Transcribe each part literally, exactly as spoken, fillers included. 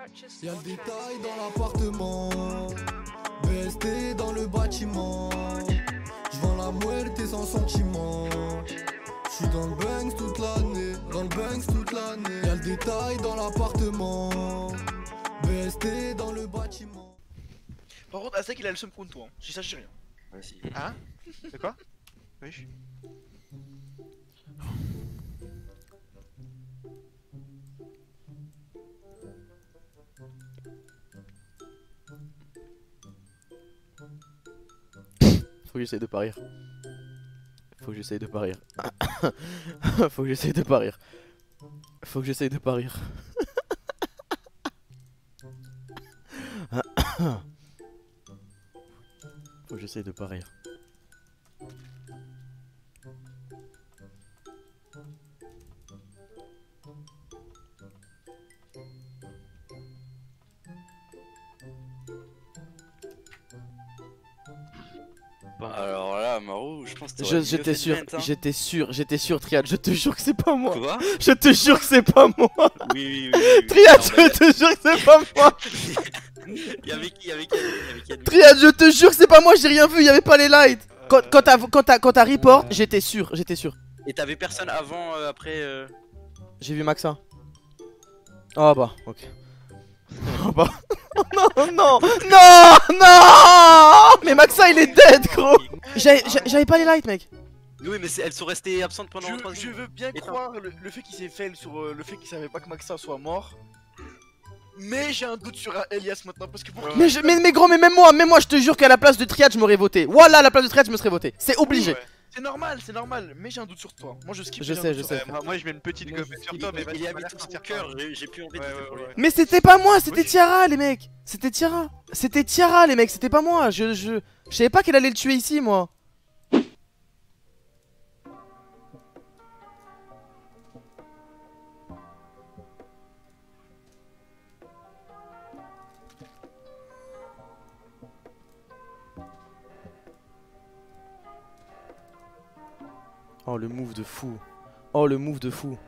Y'a le détail dans l'appartement, B S T dans le bâtiment. J'vends la muerte sans sentiment. J'suis dans le Banks toute l'année, dans le Banks toute l'année. Y'a le détail dans l'appartement, B S T dans le bâtiment. Par contre, Aztec il a le seum contre toi, hein. Si ça je dis rien. Vas-y. Hein? C'est quoi? Oui. Faut que j'essaye de pas rire. Faut que j'essaye de pas rire. Faut que j'essaye de pas rire. Faut que j'essaye de pas rire. Faut que j'essaye de pas rire. Alors là, Marou, je pense que Je- J'étais sûr, hein. j'étais sûr, j'étais sûr, Triad, je te jure que c'est pas moi. Quoi? Je te jure que c'est pas moi. Oui, oui, oui. oui, oui. Triad, Non, je mais te jure que c'est pas moi. Y'avait qui? Y'avait qui? Y'avait qui? Triad, je te jure que c'est pas moi, j'ai rien vu, y'avait pas les lights. Quand, quand t'as quand t'as quand t'as report, j'étais sûr, j'étais sûr. Et t'avais personne avant, euh, après euh... J'ai vu Maxa. Oh bah, ok. Oh bah. Non, non, non, non. Mais Maxa il est dead, gros. J'avais j'avais pas les lights, mec. Oui, mais elles sont restées absentes pendant trois Je, jours. je veux bien Et croire le, le fait qu'il s'est fait sur euh, le fait qu'il savait pas que Maxa soit mort. Mais j'ai un doute sur Elias maintenant parce que pour Mais, je, mais, mais gros, mais même moi, même moi, je te jure qu'à la place de Triad, je m'aurais voté. Voilà, à la place de Triad, je me serais voté. C'est obligé. Ouais. C'est normal, c'est normal, mais j'ai un doute sur toi. Moi je skip. Je j'ai un sais, doute je sur sais. toi. Moi, moi je mets une petite Moi, gommette je- sur il- toi, mais il- vas-y, il on va habite la dans sortir son cœur, quand même. j'ai j'ai plus envie de Ouais, te ouais, voler. ouais. Mais c'était pas moi, c'était Oui. Tiara, les mecs. C'était Tiara. C'était Tiara, les mecs, c'était pas moi. Je, je, je savais pas qu'elle allait le tuer ici, moi. Oh, le move de fou. Oh, le move de fou.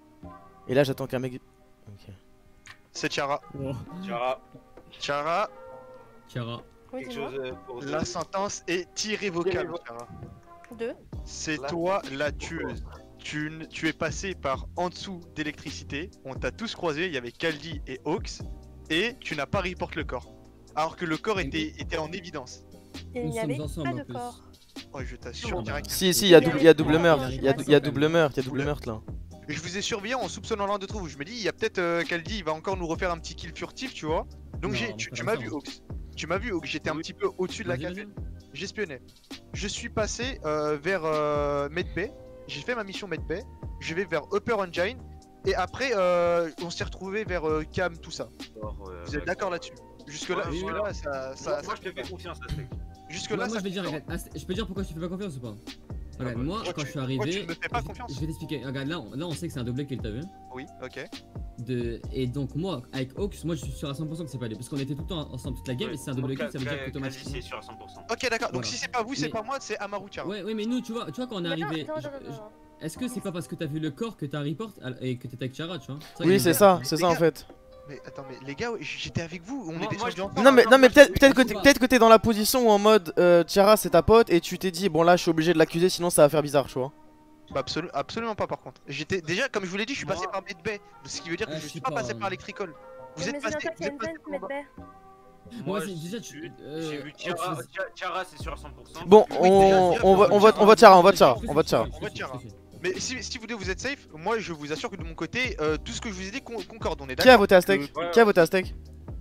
Et là, j'attends qu'un mec. Ok. C'est Tiara. Tiara, Tiara, Chiara. Oui, quelque dis-moi. chose euh, pour dire. la sentence est irrévocable, Tiara. Deux. C'est Là. toi la tueuse. Tu, n- tu es passé par en dessous d'électricité. On t'a tous croisé. Il y avait Kaldi et Hawks. Et tu n'as pas report le corps. Alors que le corps était, était en évidence. Et il Nous n'y sommes avait ensemble, pas de en plus. corps. Oh, je t'assure direct. Si, si, il y a, Il y double, il y a avait double pas meurtre. de Il y a, il y a double meurtre, il y a double Double. meurtre là. Je vous ai surveillé en soupçonnant l'un de vous. Je me dis, il y a peut-être euh, Kaldi, il va encore nous refaire un petit kill furtif, tu vois. Donc Non, j'ai, on tu, va tu faire m'as ça, vu, hein. Hawks. Tu m'as vu, Hawks. J'étais un Oui. petit peu au-dessus de la Vas-y, caserne. J'espionnais. Je suis passé euh, vers euh, Medbay. J'ai fait ma mission Medbay. Je vais vers Upper Engine. Et après, euh, on s'est retrouvé vers euh, Cam, tout ça. Vous êtes d'accord là-dessus? Jusque-là, Ouais, jusque ouais. là, ça, ça, Moi, ça- je te fais confiance, Aztec. jusque-là, Moi, moi, ça je vais dire, fait- regarde, Ast- je peux dire pourquoi je te fais pas confiance ou pas? Regarde, bah, moi, pourquoi quand tu- je suis pourquoi arrivé, tu me fais pas je- confiance? je vais t'expliquer. Regarde, là, on, là, on sait que c'est un doublé qu'il t'a vu. Oui, ok. De... Et donc, moi, avec Hawks, moi, je suis sûr à cent pour cent que c'est pas lui. Parce qu'on était tout le temps ensemble toute la game, et c'est un double kill, ça veut dire qu'automatiquement. c'est sûr à cent pour cent. Ok, d'accord. Donc Voilà. si c'est pas vous, c'est Mais- pas moi, c'est Amaru Tiara. Ouais, ouais, mais nous, tu vois, tu vois, quand on est Mais attends, arrivé. attends, je- attends, je- attends. Est-ce que c'est pas parce que t'as vu le corps que t'as report al- et que t'étais avec Chara, tu vois? Oui, que c'est je- ça, c'est Les ça en gars, fait. Mais attends, mais les gars, j'étais avec vous. On Moi- était moi, sur je- ensemble. Non, mais, non, mais peut-être peut-être que je t'es sais pas. peut-être que t'es dans la position où en mode euh, Tiara c'est ta pote et tu t'es dit bon là je suis obligé de l'accuser sinon ça va faire bizarre, tu vois. Bah, absolu- absolument pas par contre. J'étais déjà, comme je vous l'ai dit, je suis passé Moi- par Medbay. Ce qui veut dire que Ah, je je suis sais pas pas, passé hein. par Electrical. Vous Oui, êtes mais passé. souviens-toi qu'il y Vous a êtes une passé vente, Medbay. Moi, Moi, c'est- déjà, tu. J'ai euh, vu Hawks, Tiara, c'est- Tiara- Tiara, c'est sûr à cent pour cent. Bon, parce que- on, déjà, on va on va on va Tiara, on va Tiara, on va Tiara. On va Tiara. Mais si, si vous voulez, vous êtes safe. Moi, je vous assure que de mon côté, euh, tout ce que je vous ai dit con- concorde. On est Qui a d'accord. voté Aztec? Ouais, Qui a voté Aztec?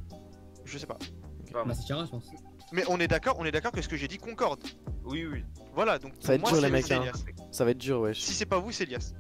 Je sais pas. Bah, Bah, c'est Chara, je pense. Mais on est d'accord, on est d'accord que ce que j'ai dit concorde. Oui, oui. Voilà, donc Ça va être pour dur, moi, les c'est- mecs, c'est hein. Elias. Ça va être dur, wesh. Si c'est pas vous, c'est Elias.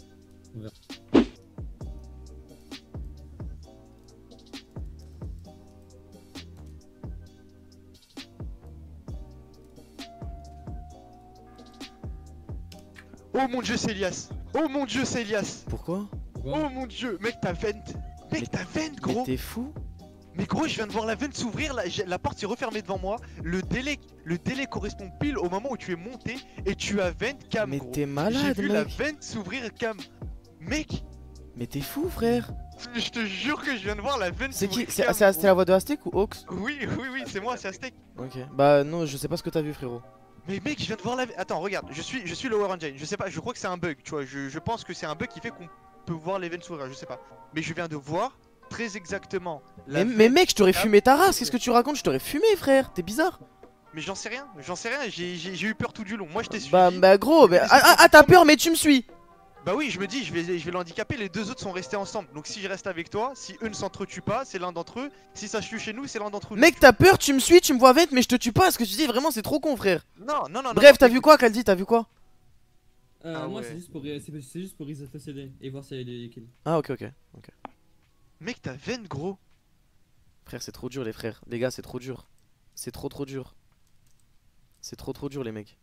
Oh mon dieu, c'est Elias. Oh mon dieu, c'est Elias. Pourquoi? Oh mon dieu, mec, t'as vent. Mec, Mais- t'as vent, Mais gros. t'es fou? Mais gros, je viens de voir la vente s'ouvrir, la, j'ai- la porte s'est refermée devant moi. Le délai, le délai correspond pile au moment où tu es monté et tu as vent cam, Mais gros. t'es J'ai malade, vu la mec. vente s'ouvrir cam. Mec, Mais t'es fou, frère. Je te jure que je viens de voir la veine. C'est qui? s'ouvrir, C'est Cam, c'est- gros. c'est la voix de Aztec ou Hawks? Oui, oui, oui, c'est moi, c'est Aztec. Ok. Bah non, je sais pas ce que t'as vu, frérot. Mais mec, je viens de voir la. Attends, regarde, je suis, je suis Lower Engine. Je sais pas, je crois que c'est un bug, tu vois. Je, je pense que c'est un bug qui fait qu'on peut voir les veines s'ouvrir, je sais pas. Mais je viens de voir très exactement. La Mais, veine- mais mec, je t'aurais Cam. fumé ta race, qu'est-ce que tu racontes? Je t'aurais fumé, frère, t'es bizarre. Mais j'en sais rien, j'en sais rien. J'ai j'ai- j'ai eu peur tout du long. Moi, je t'ai suivi. Bah, bah gros, bah, Mais ah, ah, ah, t'as peur, mais tu me suis. Bah oui, je me dis, je vais, je vais l'handicaper. Les deux autres sont restés ensemble. Donc si je reste avec toi, si eux ne s'entretuent pas, c'est l'un d'entre eux. Si ça se tue chez nous, c'est l'un d'entre eux. Mec, t'as peur, tu me suis, tu me vois vite, mais je te tue pas. Ce que tu dis, vraiment, c'est trop con, frère. Non, non, non. non, Bref, non, t'as écoute. vu quoi, Kaldi? T'as vu quoi? Euh, Ah moi, ouais. c'est juste pour c'est c'est juste pour reset le C D et voir s'il y a des kills. Ah, ok, ok. Mec, ta veine, gros. Frère, c'est trop dur, les frères. Les gars, c'est trop dur. C'est trop, trop dur. C'est trop, trop dur, les mecs.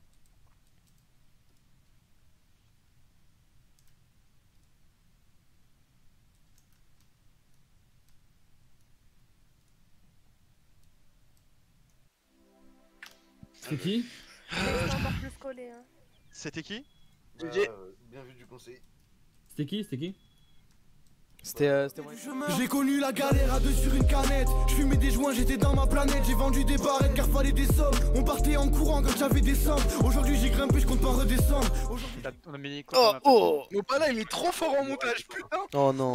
C'est qui? C'est encore plus collé. Hein. C'était qui? G G. Bien vu du conseil. C'était qui? C'était qui? C'était euh, c'était moi. J'ai connu la galère à deux sur une canette. Je fumais des joints, j'étais dans ma planète. J'ai vendu des barrettes car fallait des sommes. On partait en courant quand j'avais des sommes. Aujourd'hui j'ai grimpé, je compte pas redescendre. Aujourd'hui- On a mis Oh, oh. Mon pala il est trop fort en montage, putain. Oh non.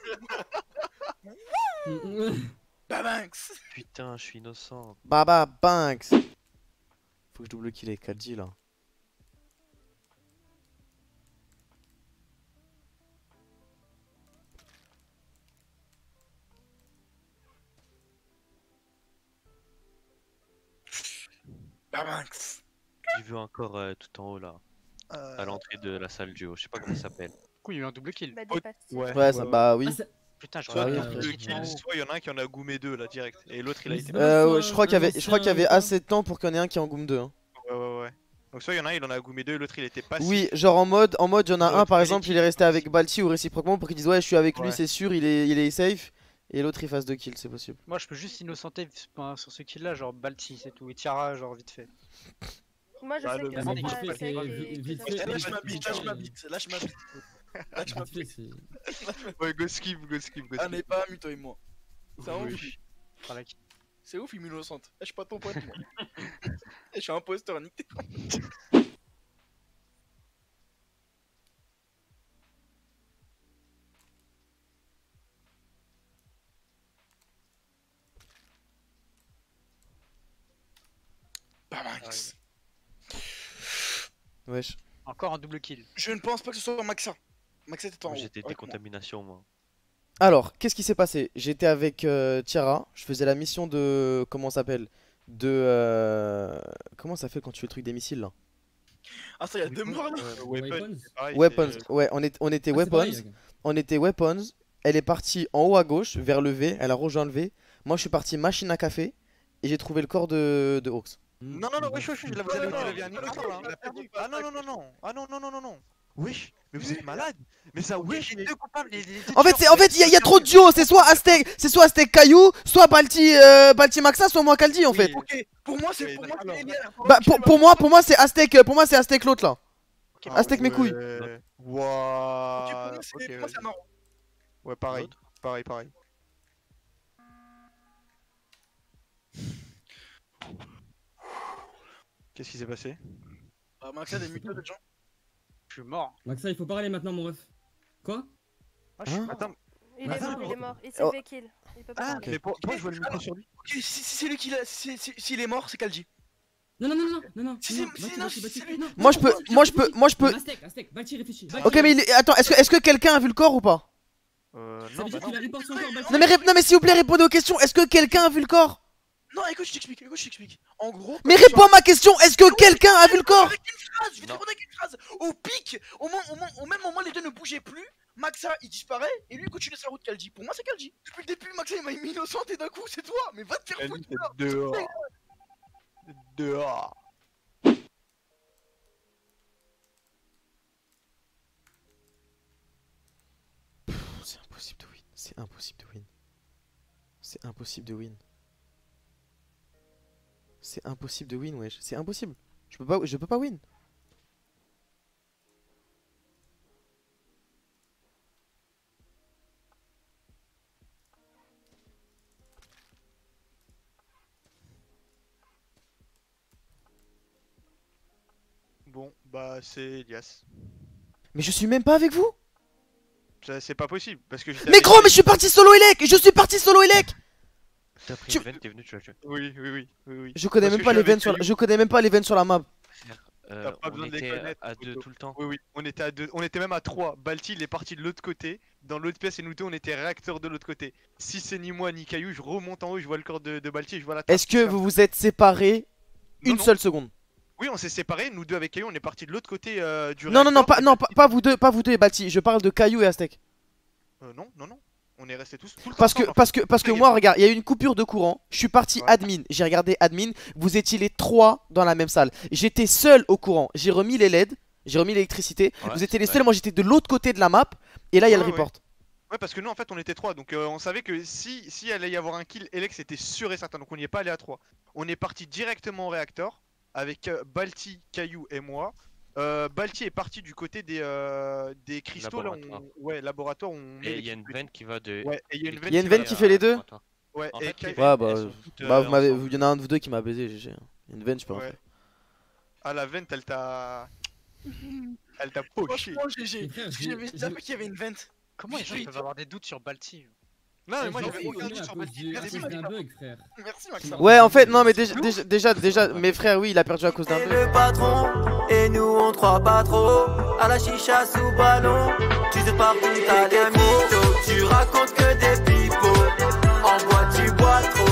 Babanks. Putain, je suis innocent. Baba Banks. Faut que je double kill les Kaldi là. Babanks. J'ai vu encore euh, tout en haut là, Euh, à l'entrée de la salle duo. Je sais pas comment ça s'appelle. coup, il y a eu un double kill. Bah, des pastilles. Ouais, Ouais, ça, bah oui. Ah, ça- Putain, je Ah vois oui, le frère. double kill. Soit il y en a un qui en a goumé deux là direct. Et l'autre il a Mais été. c'est- Euh, soit ouais, je crois qu'il y un avait, je crois qu'il y avait ancien, assez de temps pour qu'il y en ait un qui en goom deux. Hein. Ouais, ouais, ouais. Donc soit il y en a un, il en a goumé deux, et l'autre il était passé. Oui, genre en mode, en mode, il y en a Ouais, un par fallait exemple, qu'il il est resté fasse. avec Balti ou réciproquement pour qu'il dise ouais, je suis avec lui, Ouais. c'est sûr, il est, il est safe. Et l'autre il fasse deux kills, c'est possible. Moi je peux juste innocenter enfin, sur ce kill là, genre Balti c'est tout, et Tiara genre vite fait. Moi je Bah, sais le que moment c'est vite pas fait, c'est c'est que- vite- vite que- fait. Lâche ma bite, lâche ma bite, lâche ma bite. Lâche ma Vite fait, bite. c'est- Ouais, go skip, go skip, go Ah, skip. n'est pas ami, toi et moi. C'est un Oui. ouf. Enfin, la kill. C'est ouf, il innocente. Eh, je suis pas ton pote, moi. Eh, je suis un imposteur, nique tes- Babanks. Wesh. Encore un double kill. Je ne pense pas que ce soit Maxa. Maxa était en Moi, haut. J'étais avec moi. décontamination moi. Alors, qu'est-ce qui s'est passé? J'étais avec euh, Tiara, je faisais la mission de. Comment ça s'appelle? De. euh, Comment ça fait quand tu fais le truc des missiles là? Ah, ça, il y a deux morts là. Euh, Weapon, Weapons. c'est pareil, Weapons, c'est- ouais, on, est, on était Ah, c'est Weapons. pareil, ok. On était Weapons. Elle est partie en haut à gauche, vers le V, elle a rejoint le V. Moi je suis parti machine à café et j'ai trouvé le corps de, de Hawks. Non, non, non, wesh, wesh, wesh, là, vous avez vous avez un non, innocent non, là. il a perdu. Ah non, non, non, non. Ah non, non, non, non, non. Wesh, mais vous êtes malade. Mais ça, wesh, mais. En fait, c'est en fait, il y, a- y a trop de duos, c'est soit Aztec, c'est soit Aztec Caillou, soit Balti, euh, Balti Maxa, soit moi Kaldi en fait. Ok, pour moi, c'est Oui, pour moi, d'accord. c'est Elias. Bah pour, pour moi, pour moi c'est Aztec, euh, pour moi c'est Aztec l'autre là. Ah Aztec mes couilles. ouais. Ok, pour Wouah. moi, c'est Ok, pour moi, vas-y. c'est marrant. Ouais, pareil, pareil, pareil. Qu'est-ce qui s'est passé? Ah, Maxa, des mythos de gens. Je suis mort. Maxa, il faut parler maintenant, mon ref. Quoi? Ah, je suis- Hein Attends, Il est Attends. mort, il est mort. Il s'est Oh. fait kill. Il peut pas ah, parler. mais pour- pourquoi je vois le micro sur lui? Ok, si, si c'est lui qui l'a. si- si- S'il est mort, c'est Kalji. Non, non, non, non, non, non. Si, non, si, Bati, non, Bati, si, Bati, c'est lui. non, Moi non, je peux, non, moi je peux, moi je peux. Aztec, Aztec, Bati réfléchit. Ok mais il est... attends, est-ce que, est-ce que quelqu'un a vu le corps ou pas? Euh, Ça non, veut bah dire qu'il a report son corps, Bati. Non mais, rép- non mais s'il vous plaît répondez aux questions, est-ce que quelqu'un a vu le corps? Non, écoute, je t'explique, écoute, je t'explique. En gros. Mais quand tu réponds à ma question, est-ce que quelqu'un a vu le corps? Avec une phrase, je vais te Non. répondre avec une phrase. Au pic, au, moment- au, moment- au même moment, les deux ne bougeaient plus. Maxa, il disparaît et lui il continue sa route Kalji. Pour moi, c'est Kalji. Depuis le début, Maxa il m'a mis innocente et d'un coup, c'est toi. Mais va te faire Elle foutre. dit c'est dehors. Dehors. C'est impossible de win, c'est impossible de win. C'est impossible de win. C'est impossible de win, wesh. C'est impossible. Je peux pas, je peux pas win. Bon, bah c'est Elias. Mais je suis même pas avec vous. Ça, C'est pas possible parce que. j'étais Mais avec gros, lui. mais je suis parti solo Elec. Je suis parti solo Elec. T'as pris Tu- une veine, t'es venu, tu l'as tué. Oui, oui, oui, oui, oui. Je connais Parce même que pas je les suis avec veines sur la... Caillou. je connais même pas les veines sur la map. Euh, T'as pas on besoin de les était connaître, à deux Poto. tout le temps. Oui, oui, on était à deux, on était même à trois. Balti il est parti de l'autre côté, dans l'autre pièce et nous deux on était réacteurs de l'autre côté. Si c'est ni moi ni Caillou, je remonte en haut, je vois le corps de, de Balti et je vois la trace Est-ce qui que ferme. vous vous êtes séparés Non, une non. seule seconde? Oui, on s'est séparés, nous deux avec Caillou, on est parti de l'autre côté euh, du Non, non, non, réacteur, pas, et non, pas, Balti- pas vous deux, pas vous deux et Balti. Je parle de Caillou et Aztec. Euh, non, non, non. On est restés tous tout le temps Parce que, ensemble, en parce que, parce que Ouais, moi, regarde, il y a eu une coupure de courant. Je suis parti Ouais. admin. J'ai regardé admin. Vous étiez les trois dans la même salle. J'étais seul au courant. J'ai remis les L E D. J'ai remis l'électricité. Ouais, Vous étiez les ouais. seuls. Moi, j'étais de l'autre côté de la map. Et là, il y a Ouais, le ouais. report. Ouais, parce que nous en fait on était trois, donc euh, on savait que si, si allait y avoir un kill, Elex était sûr et certain, donc on n'y est pas allé à trois. On est parti directement au réacteur avec euh, Balti, Caillou et moi. Euh, Balti est parti du côté des, euh, des cristaux là, Laboratoire. on... ouais, laboratoire, on met Et les il y a une trucs. veine qui va de. Ouais, et il y a une veine, Il y a une va- veine qui fait les deux. Ouais, En et fait, Caillou- les Ouais, veines, bah, elles sont toutes, bah euh, vous m'avez, ensemble. il y en a un de vous deux qui m'a baisé. G G. Il y a une veine, je peux Ouais. rentrer. Ah, la veine, elle t'a. Elle t'a poché. Franchement, G G. Mais frère, j'ai- J'avais j'ai- savais qu'il y avait une vente. Comment les gens Oui, peuvent avoir des doutes sur Balti? Non, mais Eh, moi j'ai j'avais fait aucun voler doute à sur cause Balti. du- à Merci, cause d'un Maxime. bug, frère. Merci, Maxime. Ouais, en fait, non, mais déjà, déjà, déjà, déjà, mes frères, oui, il a perdu à cause d'un Et bug. le patron, et nous on croit pas trop à la chicha sous ballon. Tu sais pas où t'as les mythos, tu racontes que des pipeaux. En bois tu bois trop.